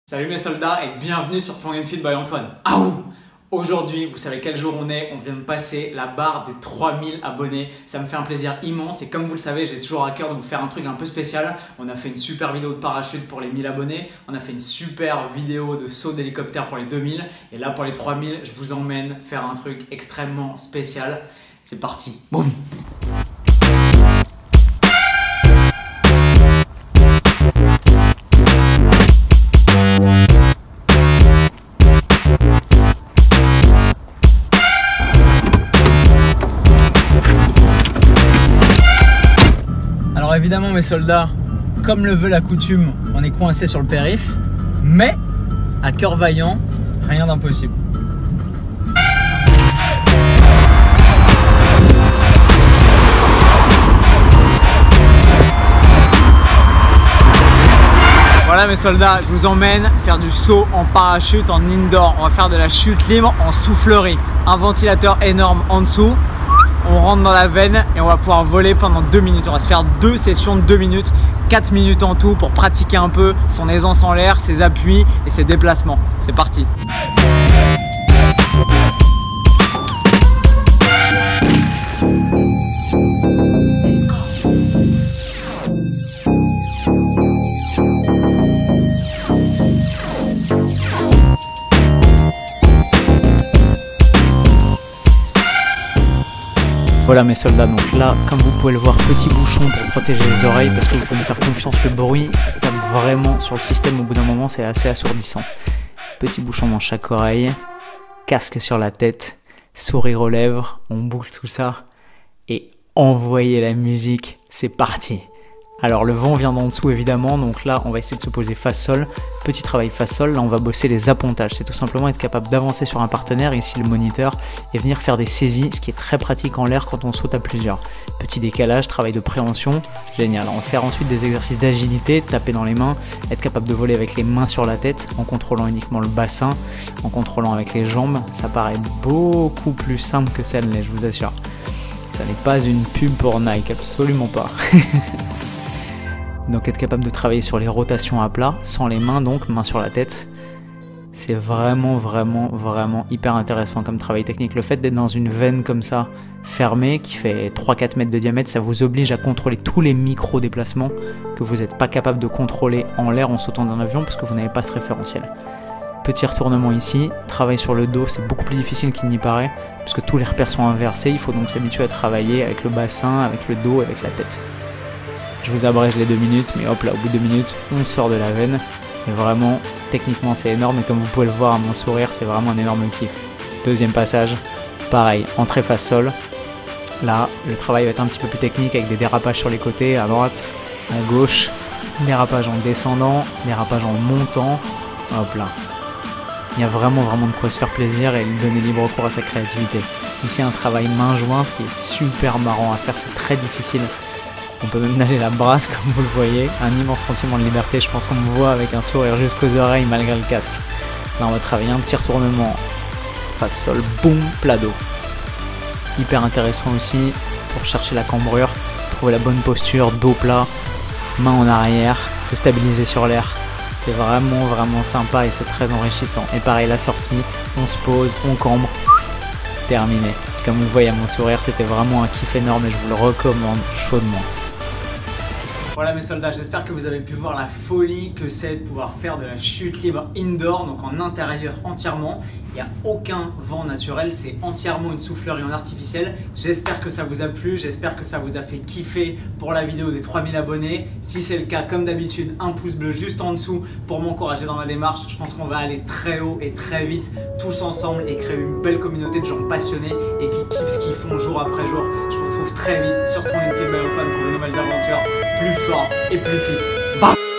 Salut mes soldats et bienvenue sur Strong and Fit by Antoine. Aouh! Aujourd'hui, vous savez quel jour on est, on vient de passer la barre des 3000 abonnés. Ça me fait un plaisir immense et comme vous le savez, j'ai toujours à cœur de vous faire un truc un peu spécial. On a fait une super vidéo de parachute pour les 1000 abonnés, on a fait une super vidéo de saut d'hélicoptère pour les 2000 et là pour les 3000, je vous emmène faire un truc extrêmement spécial. C'est parti, boum! Alors évidemment mes soldats, comme le veut la coutume, on est coincé sur le périph', mais à cœur vaillant, rien d'impossible. Voilà mes soldats, je vous emmène faire du saut en parachute en indoor. On va faire de la chute libre en soufflerie. Un ventilateur énorme en dessous. On rentre dans la veine et on va pouvoir voler pendant 2 minutes. On va se faire 2 sessions de 2 minutes, 4 minutes en tout pour pratiquer un peu son aisance en l'air, ses appuis et ses déplacements. C'est parti! Voilà mes soldats, donc là, comme vous pouvez le voir, petit bouchon pour protéger les oreilles parce que vous pouvez me faire confiance, le bruit tape vraiment sur le système, au bout d'un moment c'est assez assourdissant. Petit bouchon dans chaque oreille, casque sur la tête, sourire aux lèvres, on boucle tout ça et envoyez la musique, c'est parti! Alors le vent vient d'en dessous évidemment, donc là on va essayer de se poser face-sol. Petit travail face-sol, là on va bosser les appontages. C'est tout simplement être capable d'avancer sur un partenaire, ici le moniteur, et venir faire des saisies, ce qui est très pratique en l'air quand on saute à plusieurs. Petit décalage, travail de préhension, génial. On va faire ensuite des exercices d'agilité, taper dans les mains, être capable de voler avec les mains sur la tête, en contrôlant uniquement le bassin, en contrôlant avec les jambes. Ça paraît beaucoup plus simple que ça ne l'est, je vous assure. Ça n'est pas une pub pour Nike, absolument pas. Donc être capable de travailler sur les rotations à plat, sans les mains donc, main sur la tête. C'est vraiment hyper intéressant comme travail technique. Le fait d'être dans une veine comme ça, fermée, qui fait 3-4 mètres de diamètre, ça vous oblige à contrôler tous les micro-déplacements que vous n'êtes pas capable de contrôler en l'air en sautant d'un avion parce que vous n'avez pas ce référentiel. Petit retournement ici, travail sur le dos, c'est beaucoup plus difficile qu'il n'y paraît, puisque tous les repères sont inversés, il faut donc s'habituer à travailler avec le bassin, avec le dos, avec la tête. Je vous abrège les 2 minutes, mais hop là, au bout de 2 minutes, on sort de la veine. Et vraiment, techniquement, c'est énorme. Et comme vous pouvez le voir à mon sourire, c'est vraiment un énorme kiff. Deuxième passage, pareil, entrée face sol. Là, le travail va être un petit peu plus technique avec des dérapages sur les côtés, à droite, à gauche. Dérapage en descendant, dérapage en montant. Hop là. Il y a vraiment de quoi se faire plaisir et lui donner libre cours à sa créativité. Ici, un travail main jointe qui est super marrant à faire, c'est très difficile. On peut même nager la brasse comme vous le voyez, un immense sentiment de liberté, je pense qu'on me voit avec un sourire jusqu'aux oreilles malgré le casque. Là on va travailler un petit retournement face sol, boum, plat dos. Hyper intéressant aussi pour chercher la cambrure, trouver la bonne posture, dos plat, main en arrière, se stabiliser sur l'air. C'est vraiment sympa et c'est très enrichissant. Et pareil la sortie, on se pose, on cambre, terminé. Comme vous le voyez à mon sourire, c'était vraiment un kiff énorme et je vous le recommande chaudement. Voilà mes soldats, j'espère que vous avez pu voir la folie que c'est de pouvoir faire de la chute libre indoor, donc en intérieur entièrement. Il n'y a aucun vent naturel, c'est entièrement une soufflerie en artificiel. J'espère que ça vous a plu, j'espère que ça vous a fait kiffer pour la vidéo des 3000 abonnés. Si c'est le cas, comme d'habitude, un pouce bleu juste en dessous pour m'encourager dans ma démarche. Je pense qu'on va aller très haut et très vite tous ensemble et créer une belle communauté de gens passionnés et qui kiffent ce qu'ils font jour après jour. Je vous retrouve très vite sur Strong and Fit by Antoine pour de nouvelles aventures plus fort et plus fit. Bam!